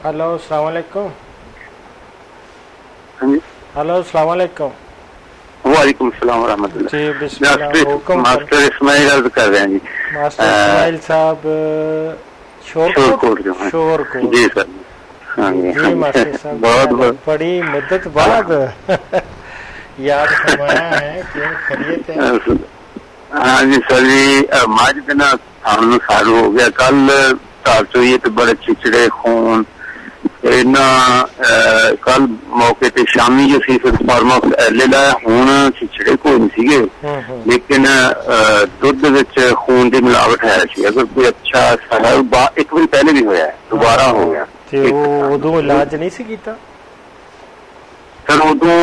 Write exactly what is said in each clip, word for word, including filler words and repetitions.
Hello अस्सलाम वालेकुम। Hello अस्सलाम वालेकुम। वालेकुम सलाम व रहमतुल्लाह। जी बिस्मिल्लाह। हुक्म मास्टर इस्माइल अर्ज कर रहे हैं जी। मास्टर इस्माइल साहब शोरकोट शोरकोट जी सर। हाँ जी, जी, जी मास्टर साहब बहुत बहुत बड़ी मुद्दत बाद याद फरमाया है। क्यों खैरियत है? हाँ जी सर जी, मज के ना थानू सारू हो गया कल तार चोइए तो बड़े चिचड़े खून इना कल मौके ते शामी जो सी फिर फार्मस ले लाया हुण चिचड़े कोई नहीं सीगे लेकिन दुध विच खून की मिलावट है सी। अगर कोई अच्छा एक बार पहले भी होया है दोबारा हो गया ते वो उदों इलाज नहीं सी कीता सर उदों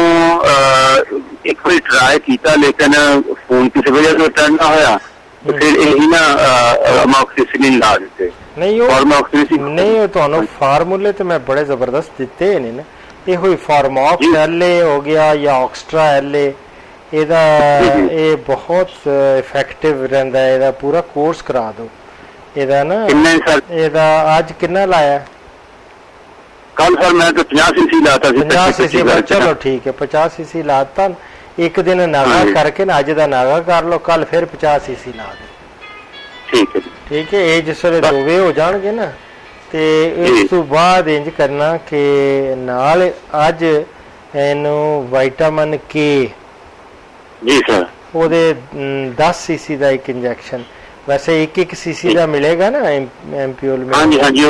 एक बार ट्राई किया लेकिन खून किसी वजह से टर्न ना होया तो फिर यही ना अमॉक्सिसिलिन ला देते नहीं वो नहीं वो तो फार्मूले तो मैं बड़े जबरदस्त दिते नहीं ना। ये कोई फार्मॉक्स एल ए हो गया या ऑक्स्ट्रा एल ए एदा ये बहुत इफेक्टिव रहता है। एदा पूरा कोर्स करा दो एदा ना। एदा आज कितना लाया? कल सर मैं तो पचास सीसी लाता सी। पचास सीसी चलो ठीक है पचास सीसी लाता एक दिन नागा करके ना अज का नागा कर लो कल फिर पचास सीसी ला दो। ठीक है ठीक है ये जिस वे दोवे हो जाएंगे ना ते इस तो बाद इंज करना कि नाल अज इनू विटामिन के जी सर ओदे दस सीसी का एक इंजैक्शन वैसे एक एक सीसी का मिलेगा ना एम्प्यूल में। हाँ जी हाँ जी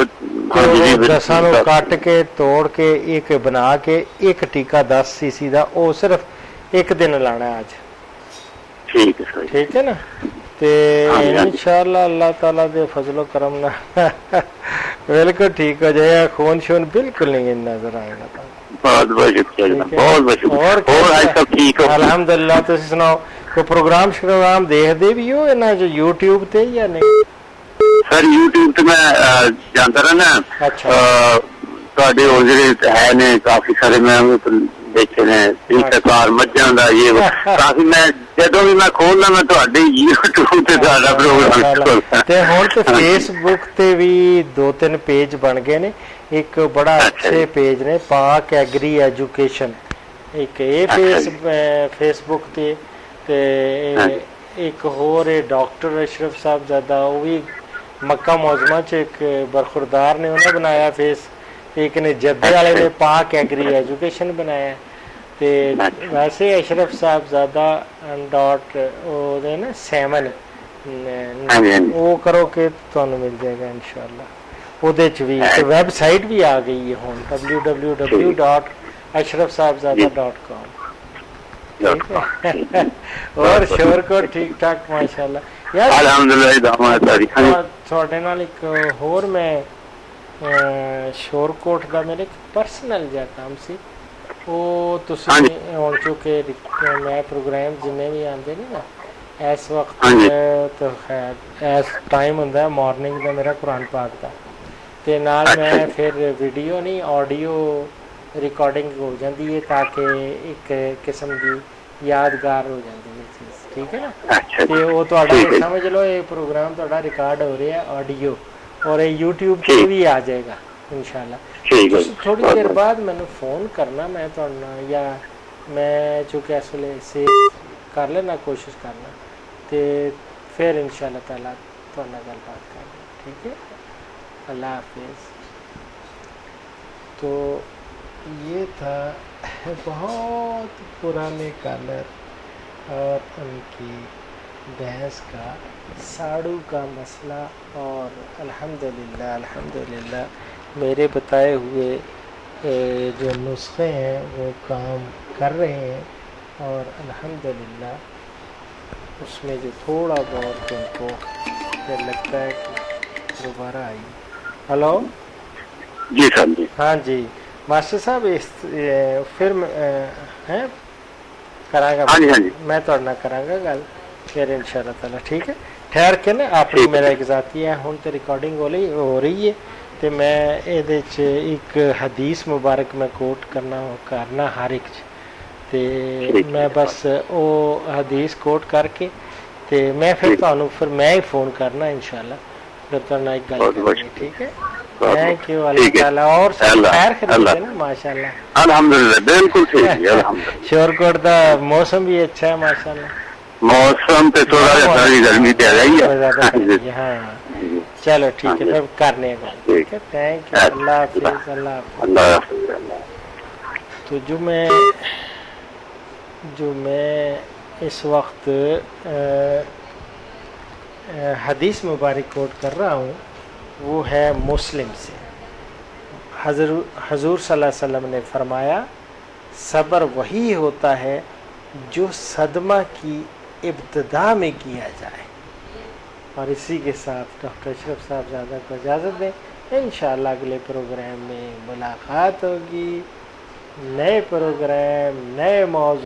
दसा नु कट के तोड़ के एक बना के एक टीका दस सीसी का वो सिर्फ एक दिन लाना है आज। ठीक है सर ठीक है ना ते इंशाअल्लाह अल्लाह ताला दे फजलो करम ना बिल्कुल ठीक हो जाएगा। खून शून बिल्कुल नहीं नजर आएगा। बहुत बहुत शुक्रिया बहुत बहुत शुक्रिया। और आज सब ठीक हो? अल्हम्दुलिल्लाह। तुसीं सुनाओ कोई प्रोग्राम श्रोग्राम देखदे भी हो ना जो यूट्यूब ते या नहीं? सर यूट्यूब ते मैं जानता रहना। अच्छा ਤੁਹਾਡੇ ਉਹ ਜਿਹੜੇ ਹੈ ਨੇ ਕਾਫੀ ਸਾਰੇ ਮੈਂ ਦੇਖੇ ਨੇ ਸਰਕਾਰ ਮੱਝਾਂ ਦਾ ਇਹ ਕਾਫੀ ਮੈਂ ਜਦੋਂ ਵੀ ਮੈਂ ਖੋਲਦਾ ਮੈਂ ਤੁਹਾਡੇ YouTube ਤੇ ਤੁਹਾਡਾ ਪ੍ਰੋਗਰਾਮ ਤੇ ਹੁਣ ਤੇ Facebook ਤੇ ਵੀ ਦੋ ਤਿੰਨ ਪੇਜ ਬਣ ਗਏ ਨੇ। ਇੱਕ ਬੜਾ ਅੱਛੇ ਪੇਜ ਨੇ ਪਾਕ ਐਗਰੀ ਐਜੂਕੇਸ਼ਨ ਇੱਕ ਇਹ ਪੇਜ Facebook ਤੇ ਤੇ ਇੱਕ ਹੋਰ ਹੈ डॉक्टर अशरफ साहिबजादा वो भी मक्का मौजमा च एक बरखुरदार ने उन्हें बनाया फेस। एक ने जद्दे वाले ने पाक एग्री एजुकेशन बनाया ते वैसे अशरफ साहिबजादा डॉट ना सैवन वो करो कि तुहानू मिल जाएगा इंशाअल्लाह। ਉਹਦੇ ਚ ਵੀ ਤੇ ਵੈਬਸਾਈਟ ਵੀ ਆ ਗਈ ਹੈ ਹੁਣ W W W dot Ashraf Sahibzada dot com. और शोरकोट ठीक ठाक माशाअल्लाह यार अल्हम्दुलिल्लाह। ਤੁਹਾਡੇ ਨਾਲ ਇੱਕ ਹੋਰ ਮੈਂ शोरकोट का मेरे परसनल जहा काम सी वो तुसीं हुण चुके मैं प्रोग्राम जिन्ने भी आते ने ना इस वक्त तो खैर इस टाइम हुंदा मॉर्निंग का मेरा कुरान पाक का ते नाल मैं फिर वीडियो नहीं ऑडियो रिकॉर्डिंग हो जाती है ताकि एक किस्म की यादगार हो जाती है चीज़। ठीक है ना ते वो तुहाडा समझ लो ये प्रोग्राम तुहाडा रिकॉर्ड हो रहा है ऑडियो और ये यूट्यूब पे भी आ जाएगा इंशाल्लाह। थोड़ी देर बाद मैंने फ़ोन करना मैं तो या मैं चूँकि इस वे सेव कर लेना कोशिश करना तो फिर इंशाल्लाह ताला तुहाडे नाल गलबात करना। ठीक है अल्लाह हाफिज़। तो ये था बहुत पुराने कॉलर और उनकी बहस का साड़ू का मसला और अल्हम्दुलिल्लाह अल्हम्दुलिल्लाह मेरे बताए हुए जो नुस्खे हैं वो काम कर रहे हैं और अल्हम्दुलिल्लाह उसमें जो थोड़ा बहुत तुमको फिर लगता है कि दोबारा आई। हेलो जी सर जी। हाँ जी मास्टर साहब इस फिर हैं करांगा हाँ जी हाँ जी मैं तो ना करांगा गल फिर इंशाल्लाह ताला। ठीक है ठहर के ना आप मेरा एक जाती है हुण ते रिकॉर्डिंग हो रही हो रही है तो मैं ये एक हदीस मुबारक मैं कोट करना करना हर एक ते मैं बस वो हदीस कोट करके ते मैं फिर तुहानू फिर मैं ही फोन करना इंशाल्लाह फिर तुहाडे नाल गल करनी। ठीक है। تھینک یو اللہ تعالیٰ. اور سب خیر خیریت ہے نا ماشاء اللہ؟ الحمدللہ بالکل ٹھیک ہے الحمدللہ. شورکوٹ کا موسم بھی اچھا ہے ماشاء اللہ. موسم پہ تھوڑا ساری گرمی پہ آ رہی ہے. ہاں چلو ٹھیک ہے پھر کرنے کا. ٹھیک ہے تھینک یو. اللہ حافظ. اللہ حافظ. اللہ حافظ. تو جو میں جو میں اس وقت حدیث مبارک کوٹ کر رہا ہوں وہ ہے مسلم سے. حضور حضور صلی اللہ علیہ وسلم نے فرمایا صبر وہی ہوتا ہے جو صدمہ کی ابتدا میں کیا جائے. اور اسی کے ساتھ ڈاکٹر اشرف صاحبزادہ کو اجازت دیں. انشاءاللہ اگلے پروگرام میں ملاقات ہوگی. نئے پروگرام نئے موضوع